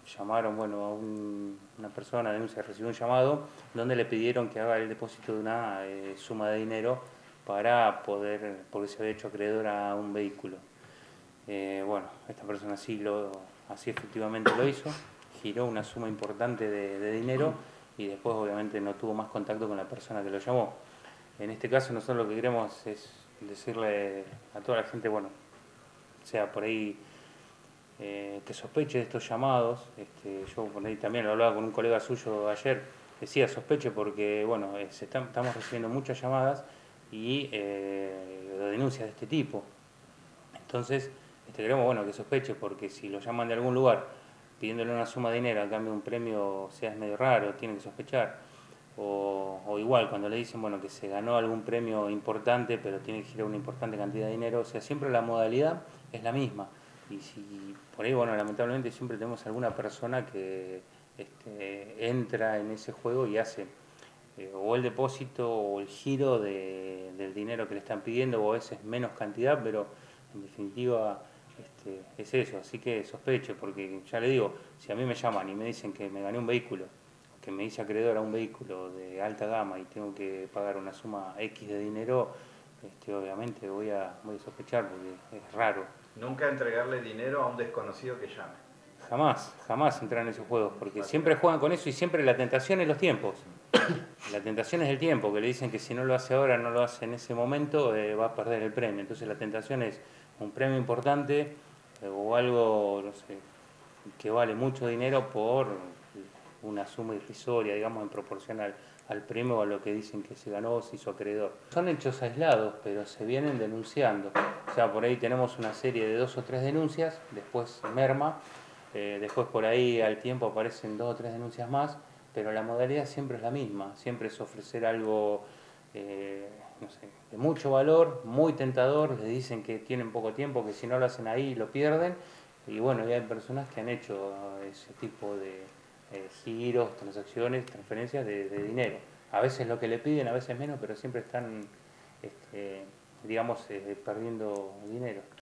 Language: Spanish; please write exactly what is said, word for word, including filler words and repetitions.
llamaron, bueno, a un- una persona, denuncia, recibió un llamado donde le pidieron que haga el depósito de una eh, suma de dinero para poder, porque se había hecho acreedor a un vehículo. Eh, bueno, esta persona sí lo, así efectivamente lo hizo, giró una suma importante de, de dinero y después obviamente no tuvo más contacto con la persona que lo llamó. En este caso nosotros lo que queremos es decirle a toda la gente, bueno, sea por ahí eh, que sospeche de estos llamados. Este, yo por ahí también lo hablaba con un colega suyo ayer, decía sospeche porque bueno, eh, se están- estamos recibiendo muchas llamadas y eh, denuncias de este tipo. Entonces, este, queremos bueno, que sospeche porque si lo llaman de algún lugar pidiéndole una suma de dinero a cambio de un premio, o sea, es medio raro, tiene que sospechar. O, o igual, cuando le dicen bueno, que se ganó algún premio importante, pero tiene que girar una importante cantidad de dinero, o sea, siempre la modalidad es la misma. Y si por ahí, bueno, lamentablemente siempre tenemos alguna persona que este, entra en ese juego y hace eh, o el depósito o el giro de- del dinero que le están pidiendo, o a veces menos cantidad, pero en definitiva este, es eso. Así que sospeche, porque ya le digo, si a mí me llaman y me dicen que me gané un vehículo, que me hice acreedor a un vehículo de alta gama y tengo que pagar una suma X de dinero, este, obviamente voy a, voy a sospechar porque es raro. Nunca entregarle dinero a un desconocido que llame. Jamás, jamás entrar en esos juegos, porque siempre Básicamente. juegan con eso y siempre la tentación es los tiempos. La tentación es el tiempo, que le dicen que si no lo hace ahora, no lo hace en ese momento, eh, va a perder el premio. Entonces la tentación es un premio importante eh, o algo, no sé, que vale mucho dinero por una suma irrisoria, digamos, en proporción al, al premio o a lo que dicen que se ganó o se hizo acreedor. Son hechos aislados, pero se vienen denunciando. O sea, por ahí tenemos una serie de dos o tres denuncias, después merma, eh, después por ahí al tiempo aparecen dos o tres denuncias más, pero la modalidad siempre es la misma, siempre es ofrecer algo, eh, no sé, de mucho valor, muy tentador, les dicen que tienen poco tiempo, que si no lo hacen ahí lo pierden, y bueno, ya hay personas que han hecho ese tipo de eh, giros, transacciones, transferencias de, de dinero. A veces lo que le piden, a veces menos, pero siempre están, este, digamos, eh, perdiendo dinero.